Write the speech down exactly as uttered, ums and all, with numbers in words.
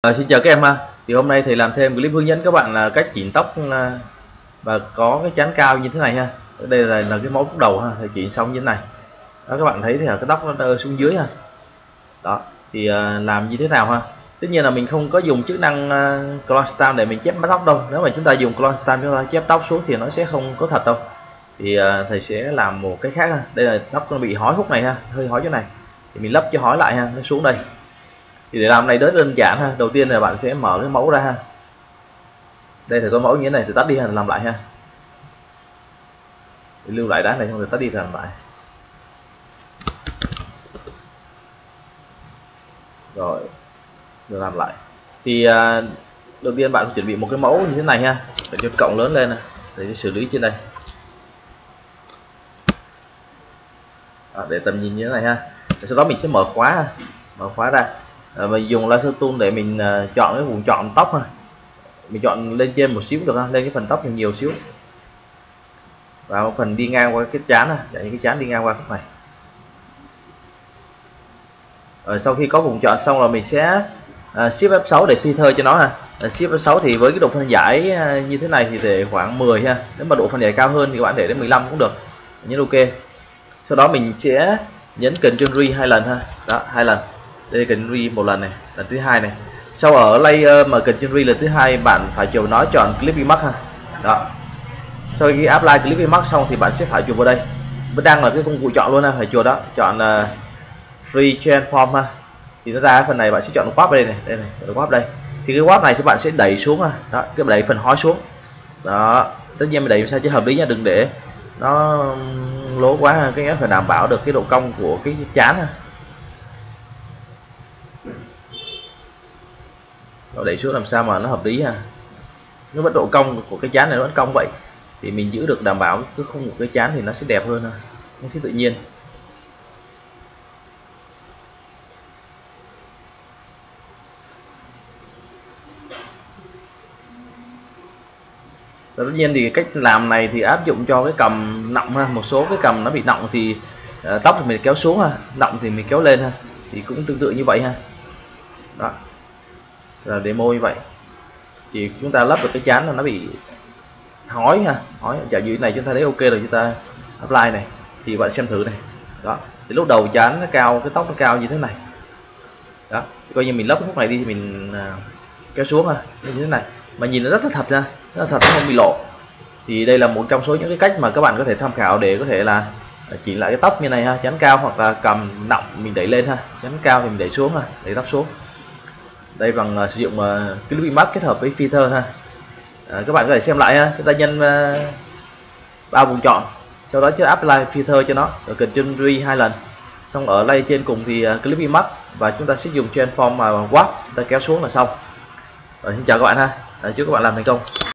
À, xin chào các em ha. Thì hôm nay thầy làm thêm clip hướng dẫn các bạn là cách chỉnh tóc và có cái chán cao như thế này ha. Ở đây là, là cái mẫu tóc đầu ha, thầy chỉnh xong như thế này. Đó, các bạn thấy thì là cái tóc nó rơi xuống dưới ha. Đó, thì uh, làm như thế nào ha? Tất nhiên là mình không có dùng chức năng uh, clone stamp để mình chép mái tóc đâu. Nếu mà chúng ta dùng clone stamp chúng ta chép tóc xuống thì nó sẽ không có thật đâu. Thì uh, thầy sẽ làm một cái khác ha. Đây là tóc nó bị hói khúc này ha, hơi hói chỗ này. Thì mình lấp cho hói lại ha, nó xuống đây. Thì để làm này rất đơn giản ha. Đầu tiên là bạn sẽ mở cái mẫu ra ha. Đây thì có mẫu như thế này thì tắt đi ha, làm lại ha. Để lưu lại đá này xong rồi tắt đi làm lại. Rồi, rồi làm lại. Thì à, đầu tiên bạn chuẩn bị một cái mẫu như thế này ha, để cho cộng lớn lên này, để xử lý trên đây. Đó, để tầm nhìn như thế này ha. Để sau đó mình sẽ mở khóa ha. Mở khóa ra. À, mình dùng laser tool để mình uh, chọn cái vùng chọn tóc ha. Mình chọn lên trên một xíu được ha, lên cái phần tóc nhiều, nhiều xíu. Và một phần đi ngang qua cái trán ha, để cái trán đi ngang qua cái này. Rồi sau khi có vùng chọn xong là mình sẽ uh, shift F sáu để filter cho nó ha. Uh, shift F sáu thì với cái độ phân giải uh, như thế này thì để khoảng mười ha. Nếu mà độ phân giải cao hơn thì các bạn để đến mười lăm cũng được. Nhấn OK. Sau đó mình sẽ nhấn Ctrl R hai lần ha. Đó, hai lần. Đây cần re một lần này, lần thứ hai này. Sau ở layer mà cần re lần thứ hai bạn phải chọn nó chọn Clipping Mask ha. Đó. Sau khi apply Clipping Mask xong thì bạn sẽ phải chụp vào đây. Vẫn đang là cái công cụ chọn luôn ha, phải chùa đó, chọn uh, Free Transform ha. Thì nó ra phần này bạn sẽ chọn warp đây này, đây này, warp đây. Thì cái warp này thì bạn sẽ đẩy xuống ha. Đó, cái đẩy phần hói xuống. Đó, tất nhiên mình đẩy sao cho hợp lý nha, đừng để nó lố quá ha, cái phải đảm bảo được cái độ cong của cái chán ha. Nó đẩy xuống làm sao mà nó hợp lý ha. Nó vẫn độ cong của cái chán này nó vẫn cong vậy thì mình giữ được đảm bảo cái khung của cái chán thì nó sẽ đẹp hơn ha, nó sẽ tự nhiên. Tất nhiên thì cách làm này thì áp dụng cho cái cầm nọng ha, một số cái cầm nó bị nọng thì uh, tóc thì mình kéo xuống ha, nọng thì mình kéo lên ha, thì cũng tương tự như vậy ha. Đó là demo như vậy thì chúng ta lắp được cái chán là nó bị hói ha, hói ở dưới này chúng ta thấy ok rồi, chúng ta apply này thì bạn xem thử này. Đó, thì lúc đầu chán nó cao, cái tóc nó cao như thế này. Đó, coi như mình lắp cái khúc này đi thì mình uh, kéo xuống ha, như thế này mà nhìn nó rất là thật ra, rất là thật, nó không bị lộ. Thì đây là một trong số những cái cách mà các bạn có thể tham khảo để có thể là chỉnh lại cái tóc như này ha, chán cao hoặc là cầm nọng mình đẩy lên ha, chán cao thì mình đẩy xuống ha, đẩy tóc xuống. Đây bằng uh, sử dụng uh, Clipping Mask kết hợp với filter ha. À, các bạn có thể xem lại ha, chúng ta nhân ba uh, vùng chọn, sau đó chứ apply filter cho nó, rồi Ctrl R hai lần, xong ở đây trên cùng thì uh, Clipping Mask và chúng ta sẽ dùng transform mà warp chúng ta kéo xuống là xong. Rồi, xin chào các bạn ha, à, chúc các bạn làm thành công.